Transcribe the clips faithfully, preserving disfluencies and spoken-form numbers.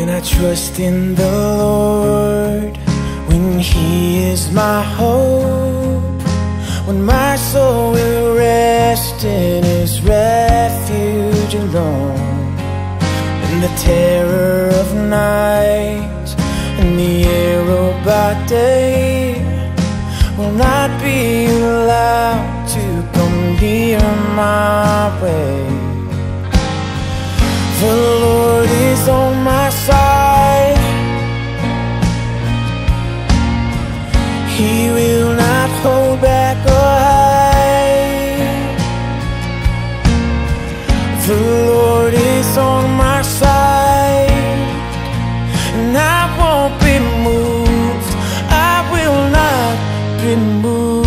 When I trust in the Lord, when He is my hope, when my soul will rest in His refuge alone, in the terror of night and the arrow by day will not be allowed to come near my way. The Lord is on my side, He will not hold back or hide. The Lord is on my side, and I won't be moved, I will not be moved.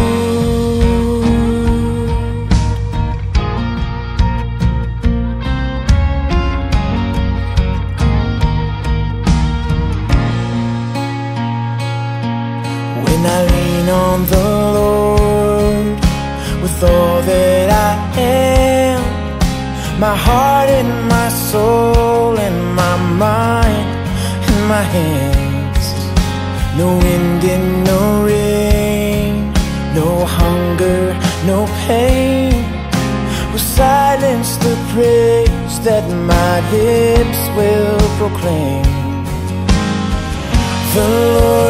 When I lean on the Lord with all that I am, my heart and my soul and my mind and my hands, no wind and no rain, no hunger, no pain will silence the praise that my lips will proclaim. The Lord